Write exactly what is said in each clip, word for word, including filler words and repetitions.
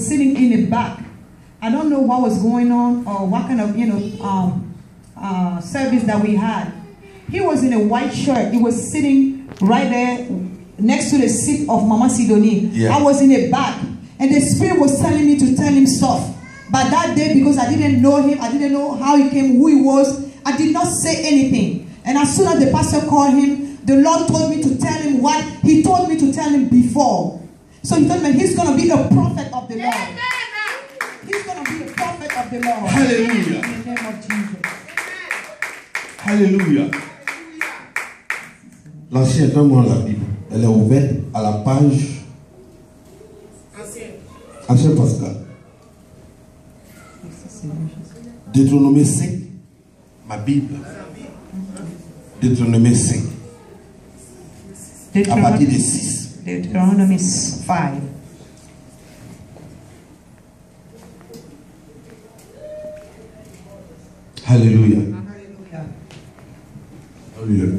sitting in the back. I don't know what was going on or what kind of, you know, um, uh, service that we had. He was in a white shirt. He was sitting right there next to the seat of Mama Sidonie. Yeah. I was in the back. And the Spirit was telling me to tell him stuff. But that day, because I didn't know him, I didn't know how he came, who he was, I did not say anything. And as soon as the pastor called him, the Lord told me to tell him what he told me to tell him before. So he told me he's going to be a prophet of the Lord. He's going to be a prophet of the Lord. Hallelujah. In the name of Jesus. Hallelujah. L'Ancien, donne-moi la Bible. Elle est ouverte à la page Ancien Pascal. Deutéronome cinq. Ma Bible. Deutéronome cinq. À partir de six. Deuteronomy five. Hallelujah. Hallelujah.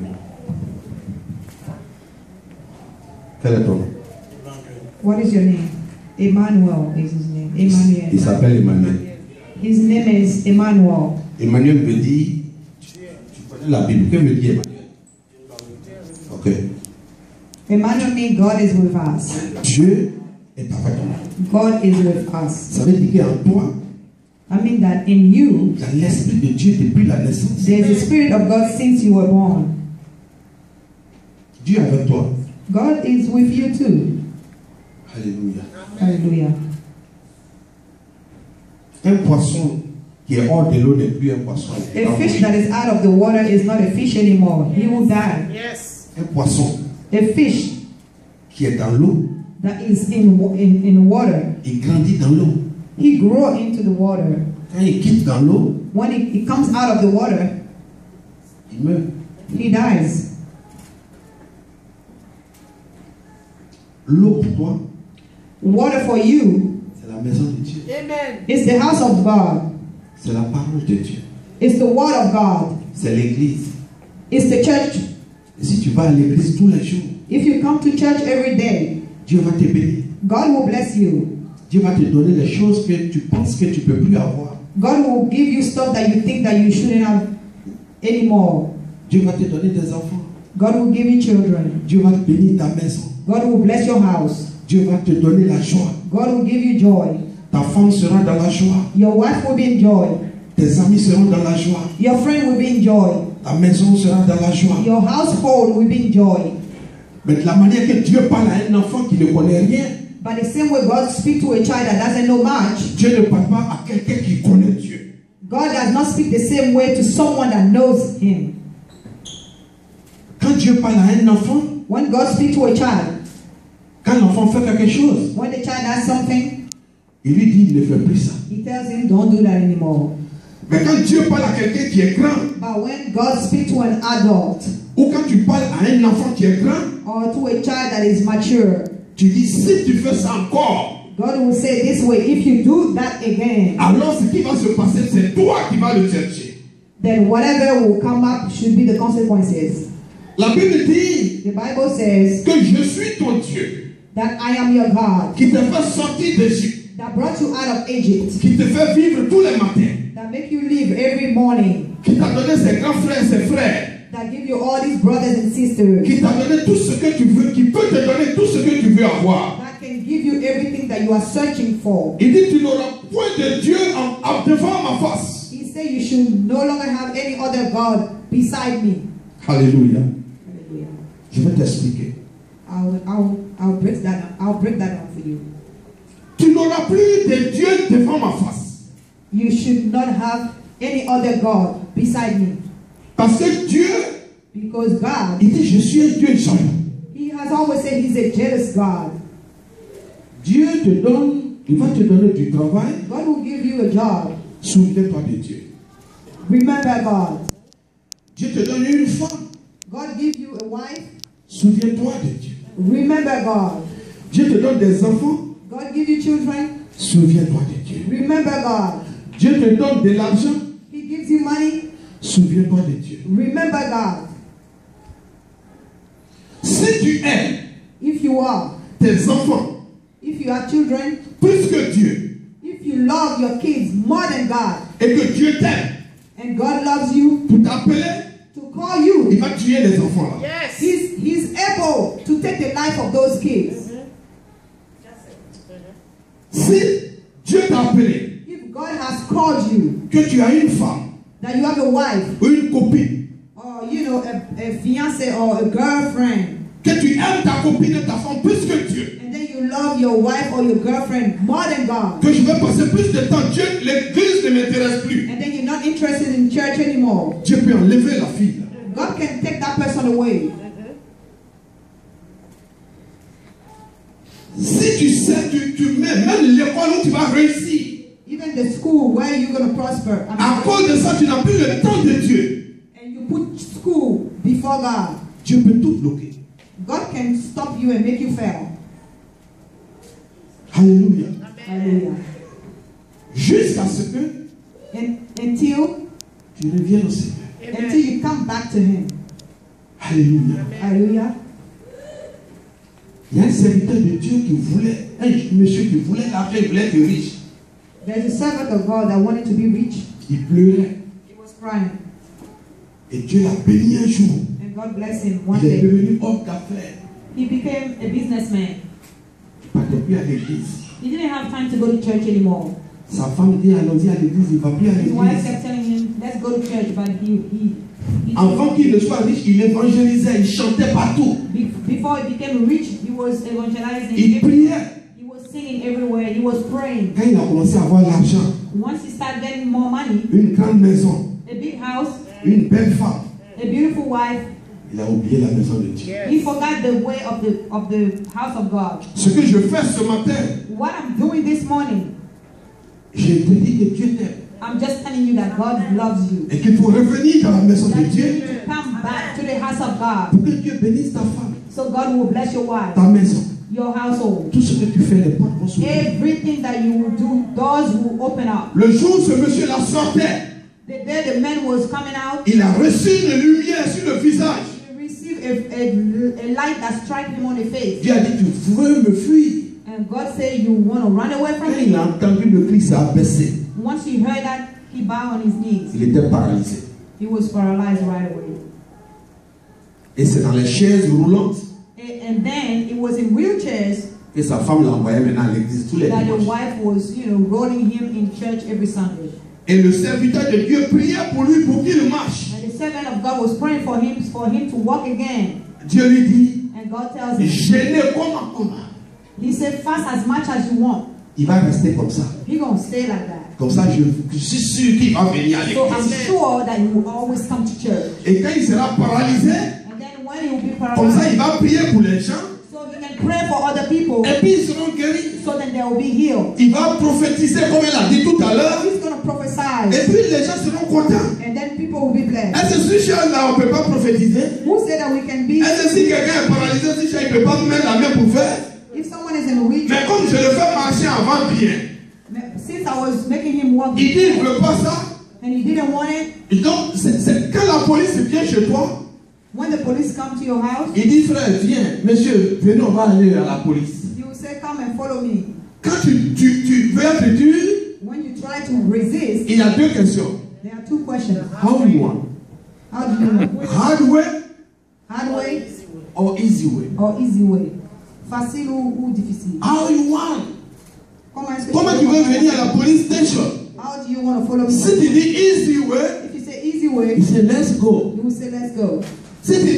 Quel est ton nom? What is your name? Emmanuel is his name. Emmanuel. Il s'appelle Emmanuel. His name is Emmanuel. Emmanuel veut dire, tu connais la Bible, que veut dire Emmanuel? Ok. Emmanuel means God is with us. Dieu est avec toi. God is with us. Ça veut dire qu'en toi, I mean that in you, il y a l'Esprit de Dieu depuis la naissance. there is the Spirit of God since you were born. Dieu est avec toi. God is with you too. Alléluia. Hallelujah. Un poisson qui est hors de l'eau n'est plus un poisson. A fish that is out of the water is not a fish anymore. He will die. Yes. Un poisson A fish qui est dans l'eau, that is in, in, in water, il grandit dans l'eau. he grows into the water. Quand il quitte dans l'eau, When he, he comes out of the water, il meurt. he dies. L'eau pour toi, Water for you c'est la maison de Dieu. Amen. is the house of God. C'est la parole de Dieu. It's the word of God. C'est l'église. It's the church. Et si tu vas à l'église tous les jours, If you come to church every day, Dieu va te bénir. God will bless you. Dieu va te donner les choses que tu penses que tu ne peux plus avoir. God will give you stuff that you think that you shouldn't have anymore. Dieu va te donner des enfants. God will give you children. Dieu va bénir ta maison. God will bless your house. Dieu va te donner la joie. God will give you joy. Ta femme sera dans la joie. Your wife will be in joy. Tes amis seront dans la joie. Your friend will be in joy. Ta maison sera dans la joie. Your household will be in joy. Mais de la manière que Dieu parle à un enfant qui ne connaît rien, But the same way God speaks to a child that doesn't know much, Dieu ne parle pas à quelqu'un qui connaît Dieu. God does not speak the same way to someone that knows Him. Quand Dieu parle à un enfant, When God speaks to a child, quand l'enfant fait quelque chose, when the child does something, il lui dit, il ne fait plus ça. He tells him, don't do that anymore. Mais quand Dieu parle à quelqu'un qui est grand, But when God speaks to an adult ou quand tu parles à un enfant qui est grand, or to a child that is mature, tu dis, si tu fais ça encore, God will say this way, if you do that again, alors ce qui va se passer, c'est toi qui vas le chercher. then whatever will come up should be the consequences. La Bible dit The Bible says que je suis ton Dieu, that I am your God, qui te fait sortir d'Égypte, that brought you out of Egypt, qui te fait vivre tous les matins, that make you live every morning, qui t'a donné ses grands frères, ses frères, that give you all these brothers and sisters, qui t'a donné tout ce que tu veux, qui peut te donner tout ce que tu veux avoir. that can give you everything that you are searching for. Il dit, tu n'auras point de Dieu en, en devant ma face. He said you should no longer have any other God beside me. Alléluia. Hallelujah. Je vais t'expliquer. I'll, I'll, I'll break that. I'll break that down for you. Tu n'auras plus de Dieu devant ma face. You should not have any other God beside me, Parce que Dieu, because God, il dit, je suis un Dieu jaloux. He has always said He's a jealous God. Dieu te donne, il va te donner du travail. God will give you a job. Souviens-toi de Dieu. Remember God. Dieu te donne une femme. God give you a wife. Souviens-toi de Dieu. Remember God. Dieu te donne des enfants. God give you children. Souviens-toi de Dieu. Remember God. Dieu te donne de l'argent. He gives you money. Souviens-toi de Dieu. Remember God. Si tu aimes If you are, tes enfants, if you have children, plus que Dieu, if you love your kids more than God, et que Dieu t'aime and God loves you, pour t'appeler, to call you, il va tuer les enfants là. Yes. he's, he's able to take the life of those kids. Si Dieu t'a appelé, If God has called you, que tu as une femme that you have a wife, ou une copine, or you know, a, a fiance or a girlfriend, que tu aimes ta copine et ta femme plus que Dieu, and then you love your wife or your girlfriend more than God, que je vais passer plus de temps, Dieu, l'église ne m'intéresse plus. and then you're not interested in church anymore, Dieu peut enlever la fille. God can take that person away. Si tu sais, tu, tu mets même l'école où tu vas réussir. Even the school where you're going to prosper, I À mean, cause de ça, tu n'as plus le temps de Dieu. and you put school before God, Dieu peut tout bloquer. God can stop you and make you fail. Alléluia. Hallelujah. Jusqu'à ce que And, until tu reviennes au Seigneur. until you come back to Him. Alléluia. Hallelujah. Il y a un serviteur de Dieu qui voulait, un monsieur qui voulait l'argent, il voulait être riche. There's a servant of God that wanted to be rich. Il pleurait. He was crying, Et Dieu l'a béni un jour. and God bless him one Il est day. devenu homme d'affaires. He became a businessman. Il ne partait plus à l'église. He didn't have time to go to church anymore. Sa femme dit allons-y à l'église, il ne va plus à His wife l'église. kept telling him, let's go to church, but he, he, he Avant qu'il ne soit riche, il évangélisait, il chantait partout. be- before he became rich, he was evangelizing. Il every- priait. He was singing everywhere. He was praying. Quand il a commencé à avoir l'argent, Once he started getting more money, une grande maison, a big house, une belle femme, a beautiful wife, il a oublié la maison de Dieu. he forgot the way of the of the house of God. Ce que je fais ce matin, What I'm doing this morning, je te dis que Dieu t'aime I'm just telling you that God loves you. et qu'il faut revenir dans la maison de That you Dieu need to come back to the house of God, pour que Dieu bénisse ta femme, so God will bless your wife, ta maison. your household. Tout ce que tu fais, les portes vont s'ouvrir. Everything that you will do, doors will open up. Le jour où ce monsieur-là sortait, The day the man was coming out, il a reçu une lumière sur le visage. he received a, a, a light that struck him on the face. Dieu a dit, tu veux me fuir. And God said, you want to run away from Quand il a me? entendu le cri, ça a baissé. Once he heard that, he bowed on his knees. Il était paralysé. He was paralyzed right away. Et c'est dans les chaises roulantes And, and then it was in wheelchairs que sa femme l'envoyait maintenant à l'église tous les that the dimanches. wife was, you know, rolling him in church every Sunday. Et le serviteur de Dieu priait pour lui pour qu'il marche. And the servant of God was praying for him, for him to walk again. Dieu lui dit, And God tells him, gêné comment comment. he said, fast as much as you want. Il va rester comme ça. He gonna stay like that. Comme ça, je, je suis sûr qu'il va venir à So I'm l'église. sure that he will always come to church. Et quand il sera paralysé, And then when he will be comme ça, il paralyzed, va prier pour les gens. so he can pray for other people, Et puis ils seront guéris. so then they will be healed. Il va prophétiser comme il a dit tout à l'heure. He's going to prophesy, Et puis les gens seront contents. and then people will be blessed. Est-ce que si là on ne peut pas prophétiser? Who said that we can be? Est-ce que si quelqu'un est paralysé, si il ne peut pas mettre la main pour faire? If someone is in a wheelchair, Mais comme je le fais marcher avant bien, since I was making him walk, il dit il ne veut pas ça. and he didn't want it, Et donc, c'est, c'est, quand la police vient chez toi, when the police come to your house, il dit frère, viens, monsieur, venez, on va aller à la police. you will say, come and follow me. Quand tu, tu, tu veux être dur, When you try to resist, il y a deux questions. there are two questions. How do you want? How do you know? Hard way Hard way or easy way? or easy way? Facile ou, ou difficile? How you want? Comment est-ce que Comment tu veux venir à la police station? How do you want to follow me? Si tu dis easy way, If you say easy way, il dit let's go. you will say let's go. Si tu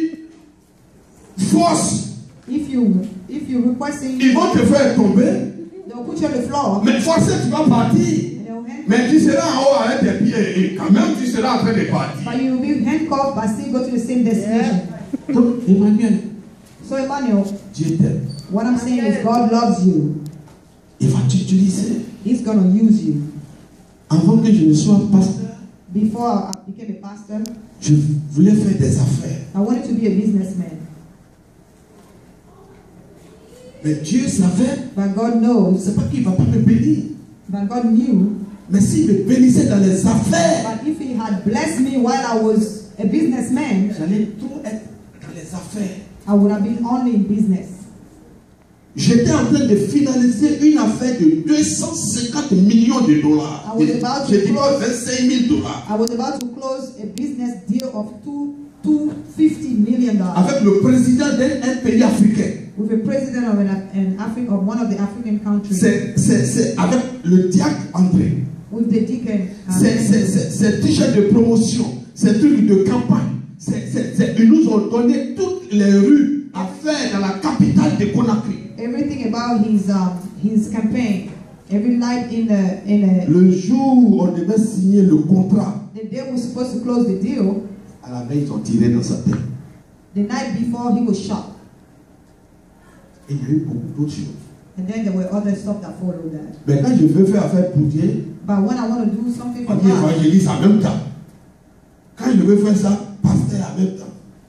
dis force, If you if you requesting, ils vont te faire tomber. they'll put you on the floor. Mais forcer, tu vas partir. And they'll hand, Mais tu seras en haut avec tes pieds et quand même tu seras en train de partir. but you will be handcuffed, but still go to the same destination. Donc, Emmanuel, So Emmanuel, Dieu t'aime. what I'm saying is God loves you. Il va t'utiliser. He's gonna use you. Avant que je ne sois pasteur, Before I became a pastor, je voulais faire des affaires. I wanted to be a businessman. Mais Dieu savait, But God knows, c'est pas qu'il ne va pas me bénir. but God knew, Mais s'il me bénissait dans les affaires, but if He had blessed me while I was a businessman, j'allais trop être dans les affaires. I would have been only in business. J'étais en train de finaliser une affaire de deux cent cinquante millions de dollars. I was about to Je dis pas close- vingt-cinq mille dollars. I was about to close a business deal of two two fifty million dollars Avec le président d'un un pays africain. with the president of an, an Afri- of one of the African countries, C'est c'est- c'est avec le diacre André. with the deacon. uh, C'est c'est- c'est- c'est t-shirt de promotion. C'est truc de campagne. C'est- c'est- c'est- Ils nous ont donné toutes les rues à faire dans la capitale de Conakry. Everything about his um, his campaign, every night in the in a, Le jour où on devait signer le contrat, the day we're supposed to close the deal, à la veille, ils ont tiré dans sa tête. the night before he was shot, Et il y a eu beaucoup d'autres choses. and then there were other stuff that followed that. Mais quand je veux faire affaire pour Dieu, But when I want to do something for on dit God, évangéliste en même temps. Quand je veux faire ça, pasteur en même temps.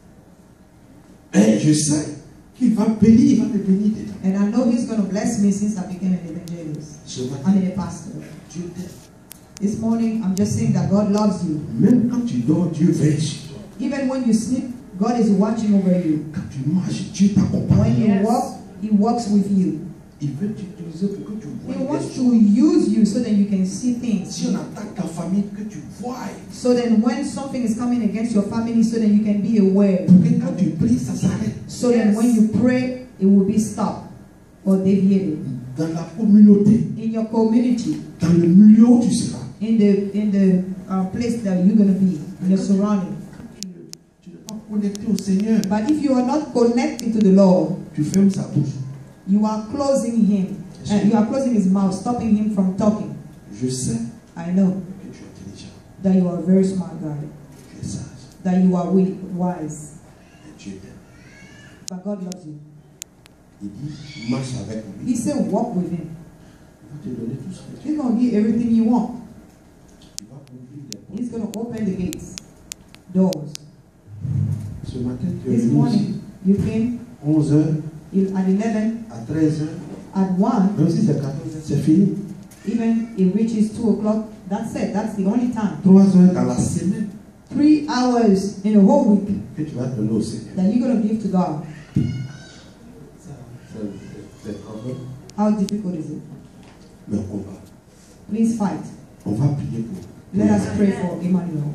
Et je sais qu'il va bénir, il va me bénir dedans. and I know He's going to bless me since I became an evangelist. Ce I matin, mean a pastor. Dieu t'aime. This morning, I'm just saying that God loves you. Même quand tu dors, Dieu veille sur toi. Even when you sleep, God is watching over you. Quand tu marches, Dieu When t'accompagne. you walk, He walks with you. Il veut t'utiliser pour que tu vois He des wants choses. to use you so that you can see things. Si on attaque ta famille, que tu vois. So then when something is coming against your family, so that you can be aware. Pour que quand tu pries, ça s'arrête. So that when you pray, it will be stopped or deviated. Dans la communauté, In your community, dans le milieu où tu seras. in the in the uh, place that you're going to be, in your surrounding. Tu ne- tu n'es pas connecté au Seigneur. But if you are not connected to the Lord, Tu fermes sa bouche. you are closing him. Uh, you are closing his mouth, stopping him from talking. Je sais I know que tu es intelligent, that you are a very smart guy, tu es sage, that you are wi- wise, et Dieu t'aime. but God loves you. Il dit, marche avec lui. He said, walk with him. Il va te donner tout ce que tu He's going to give everything you want. Il va ouvrir les portes. He's going to open the gates, doors. Ce matin, tu es This venu ici, morning, you came onze heures, il- at eleven, à treize heures, at one, même si c'est quatorze heures, c'est fini. even it reaches two o'clock. That's it. That's the only time. Trois heures dans la semaine Three hours in a whole week que tu vas donner au Seigneur. that you're going to give to God. C'est c'est- c'est quand même, How difficult is it? mais on va, Please fight. on va prier pour. Let us pray for Emmanuel.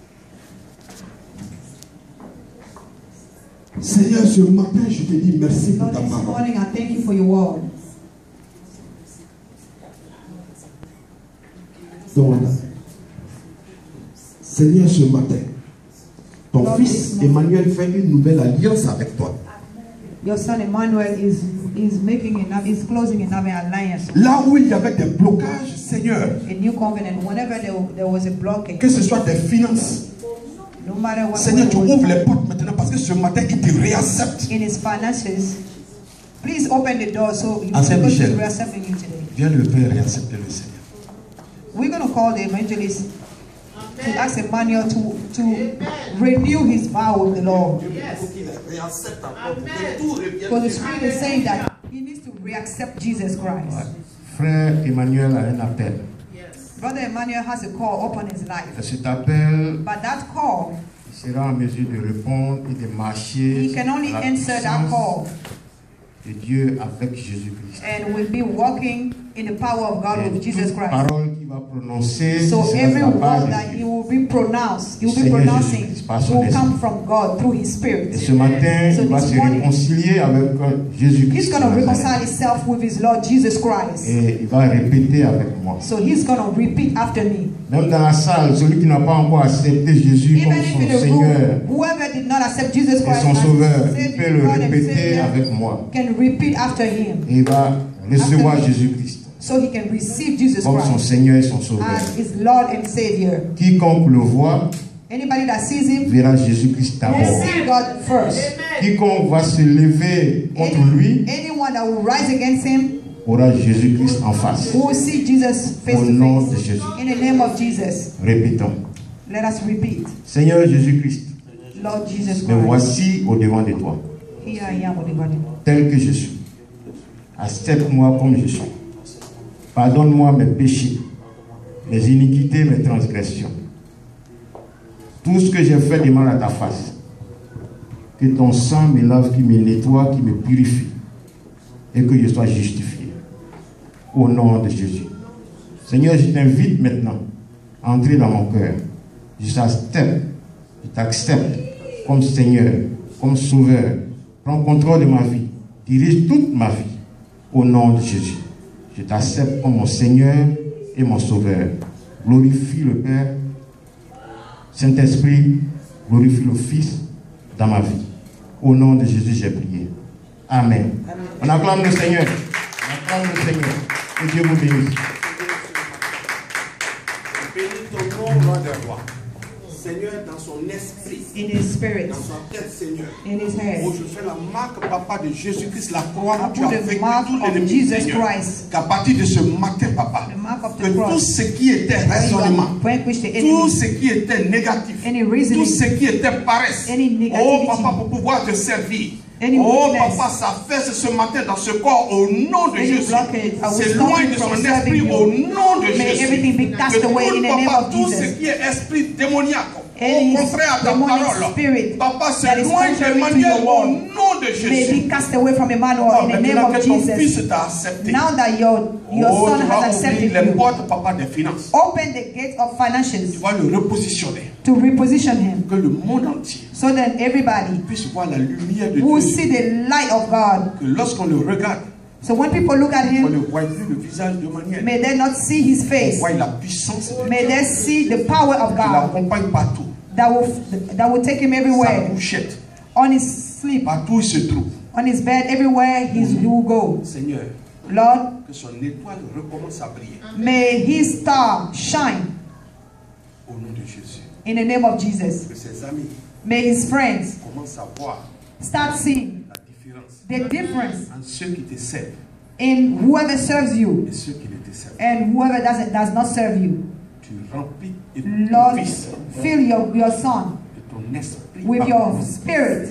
Seigneur, ce matin, je te dis merci pour Lord, ta this parole. morning I thank you for your word. Donc, Seigneur, ce matin, ton Lord, fils this morning- Emmanuel fait une nouvelle alliance avec toi. Your son Emmanuel is is making enough, is closing another alliance, Là où il y avait des blocages, Seigneur, a new covenant. Whenever there, there was a blockage, que ce soit des finances, no matter what, Seigneur, what tu was ouvres les portes maintenant parce que ce matin, il te réaccepte. in his finances, please open the door so you À Saint-Michel. we're accepting you today. Viens le Père réaccepter le Seigneur. We're going to call the evangelist to ask Emmanuel to to renew his vow with the Lord. Because the Spirit is saying that he needs to reaccept Jesus Christ. Frère Emmanuel a un appel. Brother Emmanuel has a call upon his Et life. cet appel, But that call, il sera en mesure de répondre et de marcher he can only à la answer that puissance call de Dieu avec Jésus-Christ. and will be walking in the power of God Et with Jesus toute Christ. parole qu'il va prononcer, So ce sera every de la part word de that he Dieu. will be pronounced, he will be Seigneur pronouncing, Jésus-Christ, par son will come esprit. from God through his Et Spirit. ce matin, So il va this se morning, réconcilier avec euh, He's Jésus-Christ. going de to reconcile Nazareth. himself with his Lord Jesus Christ. Et il va répéter avec moi. So he's going to repeat after me. Même dans la salle, celui qui n'a pas encore accepté Jésus comme Even if in son the Seigneur room, whoever did not accept Jesus et Christ son as Sauveur, his il Savior, peut le God and répéter Savior, avec moi. can repeat after him. Et il va recevoir After me. Jésus-Christ So he can receive Jesus comme son Christ Seigneur et son Sauveur. as his Lord and Savior. Quiconque le voit Anybody that sees him verra Jésus-Christ will d'abord. see God first. Quiconque va se lever contre lui Any- anyone that will rise against him aura Jésus-Christ en face. will see Jesus face Au to nom de face. Jésus. In the name of Jesus, Répétons. let us repeat. Seigneur Jésus-Christ, Lord Jesus me Christ, voici au devant de toi, here I am, everybody. tel que je suis. Accepte-moi comme je suis. Pardonne-moi mes péchés, mes iniquités, mes transgressions. Tout ce que j'ai fait de mal à ta face. Que ton sang me lave, qui me nettoie, qui me purifie. et que je sois justifié. Au nom de Jésus. Seigneur, je t'invite maintenant à entrer dans mon cœur. Je t'accepte, je t'accepte comme Seigneur, comme Sauveur. Prends contrôle de ma vie. Dirige toute ma vie. Au nom de Jésus. Je t'accepte comme mon Seigneur et mon Sauveur. Glorifie le Père. Saint-Esprit, glorifie le Fils dans ma vie. Au nom de Jésus, j'ai prié. Amen. Amen. On acclame le Seigneur. On acclame le Seigneur. Que Dieu vous bénisse. Bénis ton nom, roi des rois. Seigneur, dans son esprit, in his spirit, dans sa tête, Seigneur. In his head. Oh, je fais la marque, Papa, de Jésus-Christ, la croix I où tu as put the vaincu mark tout of l'ennemi, Jesus Seigneur. Christ. Qu'à partir de ce matin, Papa, The mark of the que cross. tout ce qui était raisonnement, Vanquish the tout enemy. ce qui était négatif, Any reasoning, tout ce qui était paresse, any oh negativity, Papa, pour pouvoir te servir. any Oh weakness, Papa, ça fait ce matin dans ce corps au nom de any Jésus. blockage, I will C'est stop loin you de from son serving esprit you. au nom de May Jésus. everything be cast Que away in the tout, name Papa, of tout Jesus. ce qui est esprit démoniaque, Any au contraire à ta demonic parole, spirit Papa, that c'est is loin contrary de to Emmanuel your au word nom de may Jésus. be cast away from Emmanuel Papa, in the name maintenant of que ton Jesus. fils t'a accepté, Now that your, your oh, son tu has vas accepted ouvrir les you, portes, Papa, des finances. open the gate of Tu financials vas le repositionner. to reposition him Que le monde entier so that everybody puisse voir la lumière de will Dieu. see the light of God. Que lorsqu'on le regarde, So when people look at on ne him, voit plus le visage de manière. may they not see his On face. voit la puissance de May Dieu. they see the power of Qui God l'accompagne partout. that will, that will take him Sa everywhere, couchette, on his sleep, partout où il se trouve. on his bed, everywhere he's, he will go. Seigneur, Lord, que son étoile recommence à briller. may his star shine Au nom de Jésus. in the name of Jesus. Que ses amis May his friends commencent à voir start seeing la différence the difference entre ceux qui te servent in whoever serves you et ceux qui ne te servent. and whoever doesn't does not serve you. Tu remplis et ton Lord, fils fill your, your son de ton esprit with par your spirit.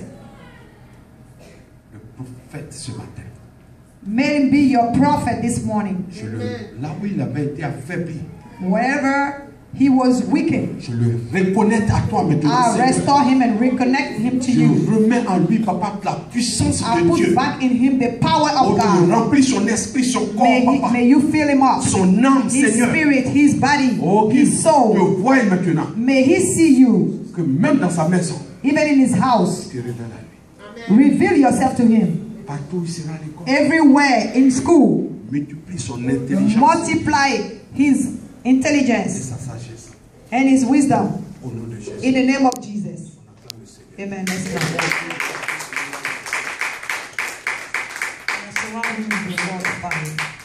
le prophète ce matin. May him be your prophet this morning. Je le, là où il avait été affaibli, Wherever he was weakened, je le reconnais à toi maintenant. I Seigneur. restore him and reconnect him to Je you. remets en lui, Papa, la puissance I de put Dieu. back in him the power Oh, of tu God. remplis son esprit, son corps, May, he, Papa. may you fill him up. Son âme, His Seigneur. spirit, his body, Oh, qu'il his soul. te voie maintenant. May he see you, Que même dans sa maison, even in his house. tu révèles à lui. Reveal yourself to him. Partout où il sera à l'école. Everywhere in school, Multiplie son intelligence multiply his et intelligence sa sagesse. and his wisdom Au nom de Jésus. in the name of Jesus. On acclame le Seigneur. Amen. Let's go. Surround him with the word of fire.